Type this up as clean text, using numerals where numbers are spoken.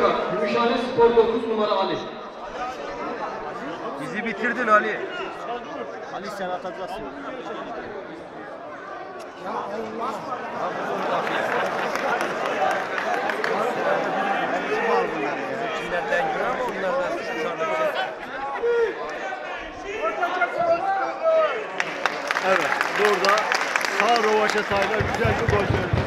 kart. Gümüşhane Spor 9 numara Ali. Bizi bitirdin Ali. Ali sen atacaksın. Ya Allah. Kimlerden göre ama onlardan dışarıda bir şey. Evet, burada sağ rovaşatayla güzel bir gol gördük.